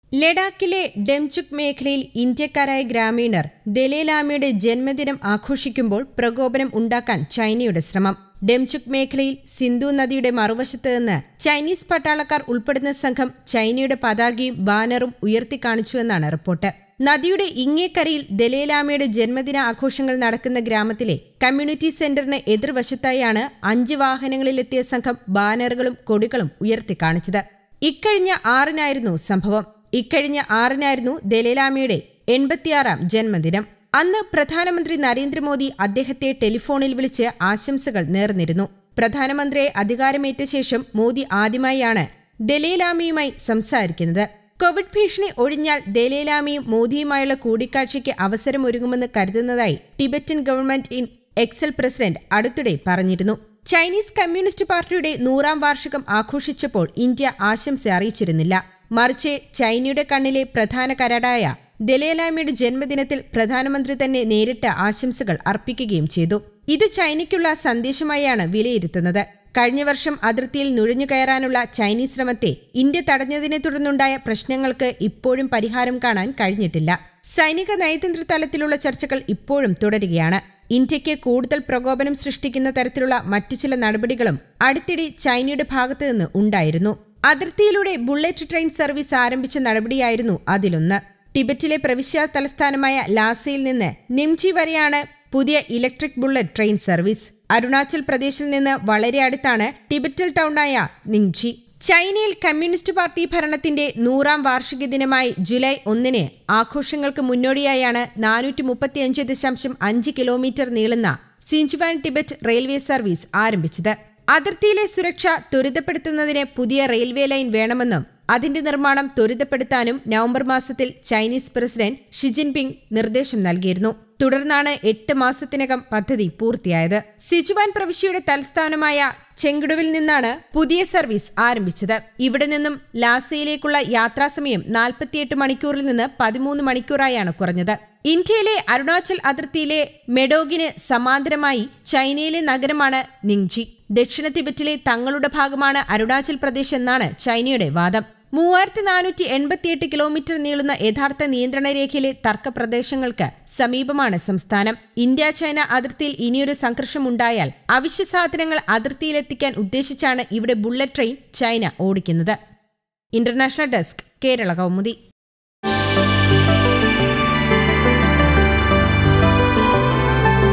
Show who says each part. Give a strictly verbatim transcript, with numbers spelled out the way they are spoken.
Speaker 1: ലഡാക്കിലെ ഡെംചുക് മേഖലയിൽ ഇന്ത്യക്കാരായ ഗ്രാമീണർ ദലൈ ലാമയുടെ ജന്മദിനം ആഘോഷിക്കുമ്പോൾ പ്രകോപനം ഉണ്ടാക്കാൻ ചൈനയുടെ ശ്രമം. ഡെംചുക് മേഖലയിൽ സിന്ധു നദിയുടെ മറുവശത്ത് നിന്ന് ചൈനീസ് പട്ടാളക്കാർ ഉൾപ്പെടുന്ന സംഘം ചൈനയുടെ പതാകയും ബാനറും ഉയർത്തിക്കാണിച്ചുവെന്നാണ് റിപ്പോർട്ട്. നദിയുടെ ഇങ്ങേക്കരയിൽ ദലൈ ലാമയുടെ ജന്മദിന ആഘോഷങ്ങൾ നടക്കുന്ന ഗ്രാമത്തിലെ കമ്മ്യൂണിറ്റി സെന്ററിന് എതിർവശത്തായാണ് അഞ്ച് വാഹനങ്ങളിലെത്തിയ സംഘം ബാനറുകളും കൊടികളും ഉയർത്തിക്കാണിച്ചത്. ഇക്കഴിഞ്ഞ ആറിനായിരുന്നു സംഭവം. ഇക്കഴിഞ്ഞ ആറിനായിരുന്നു ദലൈ ലാമയുടെ എൺപത്തിയാറാം ജന്മദിനം. അന്ന് പ്രധാനമന്ത്രി നരേന്ദ്രമോദി അദ്ദേഹത്തെ ടെലിഫോണിൽ വിളിച്ച് ആശംസകൾ നേർന്നിരുന്നു. പ്രധാനമന്ത്രിയെ അധികാരമേറ്റ ശേഷം മോദി ആദ്യമായാണ് ദലൈ ലാമയുമായി സംസാരിക്കുന്നത്. കോവിഡ് ഭീഷണി ഒഴിഞ്ഞാൽ ദലൈ ലാമയും മോദിയുമായുള്ള കൂടിക്കാഴ്ചയ്ക്ക് അവസരമൊരുങ്ങുമെന്ന് കരുതുന്നതായി Tibetan government in exile president അടുത്തിടെ പറഞ്ഞിരുന്നു. ചൈനീസ് കമ്മ്യൂണിസ്റ്റ് പാർട്ടിയുടെ നൂറാം വാർഷികം ആഘോഷിച്ചപ്പോൾ ഇന്ത്യ ആശംസ അറിയിച്ചിരുന്നില്ല. മറിച്ച് ചൈനയുടെ കണ്ണിലെ പ്രധാന കരടായ ദലൈ ലാമയുടെ ജന്മദിനത്തിൽ പ്രധാനമന്ത്രി തന്നെ നേരിട്ട് ആശംസകൾ അർപ്പിക്കുകയും ചെയ്തു. ഇത് ചൈനയ്ക്കുള്ള സന്ദേശമായാണ് വിലയിരുത്തുന്നത്. കഴിഞ്ഞ വർഷം അതിർത്തിയിൽ നുഴഞ്ഞുകയറാനുള്ള ചൈനീസ് ശ്രമത്തെ ഇന്ത്യ തടഞ്ഞതിനെ തുടർന്നുണ്ടായ പ്രശ്നങ്ങൾക്ക് ഇപ്പോഴും പരിഹാരം കാണാൻ കഴിഞ്ഞിട്ടില്ല. സൈനിക നയതന്ത്ര തലത്തിലുള്ള ചർച്ചകൾ ഇപ്പോഴും തുടരുകയാണ്. ഇന്ത്യയ്ക്ക് കൂടുതൽ പ്രകോപനം സൃഷ്ടിക്കുന്ന തരത്തിലുള്ള മറ്റു ചില നടപടികളും അടുത്തിടെ ചൈനയുടെ ഭാഗത്തുനിന്ന് ഉണ്ടായിരുന്നു. അതിർത്തിയിലൂടെ ബുള്ളറ്റ് ട്രെയിൻ സർവീസ് ആരംഭിച്ച നടപടിയായിരുന്നു അതിലൊന്ന്. ടിബറ്റിലെ പ്രവിശ്യ തലസ്ഥാനമായ ലാസയിൽ നിന്ന് നിംചി വരെയാണ് പുതിയ electric bullet train service. Arunachal പ്രദേശിൽ നിന്ന് വളരെ അടുത്താണ് ടിബറ്റൽ ടൗണായ നിംചി. ചൈനയിൽ കമ്മ്യൂണിസ്റ്റ് പാർട്ടി ഭരണത്തിന്റെ നൂറാം വാർഷിക ദിനമായി ജൂലൈ ഒന്നിന് ആഘോഷങ്ങൾക്ക് മുന്നോടിയായാണ് നാനൂറ്റി മുപ്പത്തിയഞ്ച് ദശാംശം അഞ്ച് കിലോമീറ്റർ നീളുന്ന സിഞ്ചുവാൻ ടിബറ്റ് റെയിൽവേ സർവീസ് ആരംഭിച്ചത്. അതിർത്തിയിലെ സുരക്ഷ ത്വരിതപ്പെടുത്തുന്നതിന് പുതിയ റെയിൽവേ ലൈൻ വേണമെന്നും അതിന്റെ നിർമ്മാണം ത്വരിതപ്പെടുത്താനും നവംബർ മാസത്തിൽ ചൈനീസ് പ്രസിഡന്റ് ഷി ജിൻപിങ് നിർദ്ദേശം നൽകിയിരുന്നു. തുടർന്നാണ് എട്ട് മാസത്തിനകം പദ്ധതി പൂർത്തിയായത്. സിച്ചുവാൻ പ്രവിശ്യയുടെ തലസ്ഥാനമായ ചെങ്ഡുവിൽ നിന്നാണ് പുതിയ സർവീസ് ആരംഭിച്ചത്. ഇവിടെ നിന്നും ലാസയിലേക്കുള്ള യാത്രാസമയം നാൽപ്പത്തിയെട്ട് മണിക്കൂറിൽ നിന്ന് പതിമൂന്ന് മണിക്കൂറായാണ് കുറഞ്ഞത്. ഇന്ത്യയിലെ അരുണാചൽ അതിർത്തിയിലെ മെഡോഗിന് സമാന്തരമായി ചൈനയിലെ നഗരമാണ് നിംചി. ദക്ഷിണ തിബറ്റിലെ തങ്ങളുടെ ഭാഗമാണ് അരുണാചൽ പ്രദേശ് എന്നാണ് ചൈനയുടെ വാദം. മൂവായിരത്തി നാനൂറ്റി എൺപത്തിയെട്ട് കിലോമീറ്റർ നീളുന്ന യഥാർത്ഥ നിയന്ത്രണ രേഖയിലെ തർക്ക പ്രദേശങ്ങൾക്ക് സമീപമാണ് സംസ്ഥാനം. ഇന്ത്യ ചൈന അതിർത്തിയിൽ ഇനിയൊരു സംഘർഷമുണ്ടായാൽ അവശ്യ സാധനങ്ങൾ അതിർത്തിയിലെത്തിക്കാൻ ഉദ്ദേശിച്ചാണ് ഇവിടെ ബുള്ളറ്റ് ട്രെയിൻ ചൈന ഓടിക്കുന്നത്. International desk, Kerala Kaumudi.